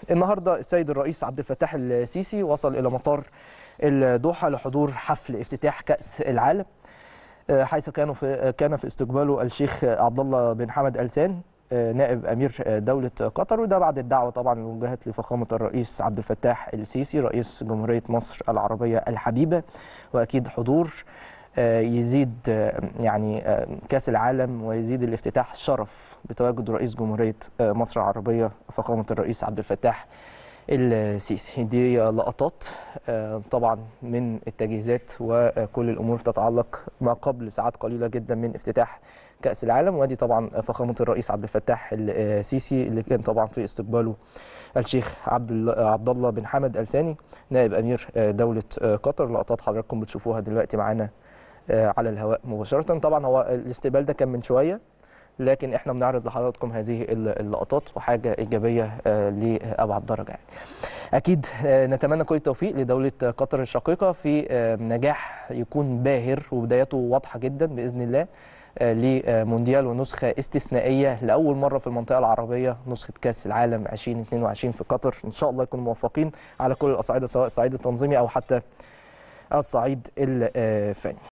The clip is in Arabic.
النهارده السيد الرئيس عبد الفتاح السيسي وصل إلى مطار الدوحة لحضور حفل افتتاح كأس العالم، حيث كان في استقباله الشيخ عبد الله بن حمد آل ثاني نائب أمير دولة قطر، وده بعد الدعوة طبعا اللي وجهت لفخامة الرئيس عبد الفتاح السيسي رئيس جمهورية مصر العربية الحبيبة. وأكيد حضور يزيد يعني كأس العالم ويزيد الافتتاح شرف بتواجد رئيس جمهورية مصر العربية فخامة الرئيس عبد الفتاح السيسي. دي لقطات طبعا من التجهيزات وكل الأمور تتعلق ما قبل ساعات قليلة جدا من افتتاح كأس العالم. وادي طبعا فخامة الرئيس عبد الفتاح السيسي اللي كان طبعا في استقباله الشيخ عبد الله بن حمد آل ثاني نائب أمير دولة قطر. لقطات حضراتكم بتشوفوها دلوقتي معانا على الهواء مباشرة. طبعا هو الاستقبال ده كان من شوية، لكن احنا بنعرض لحضراتكم هذه اللقطات وحاجة إيجابية لأبعد درجة يعني. أكيد نتمنى كل التوفيق لدولة قطر الشقيقة في نجاح يكون باهر وبدايته واضحة جدا بإذن الله لمونديال ونسخة استثنائية لأول مرة في المنطقة العربية، نسخة كأس العالم 2022 في قطر. إن شاء الله يكونوا موفقين على كل الأصعدة، سواء الصعيد التنظيمي أو حتى الصعيد الفني.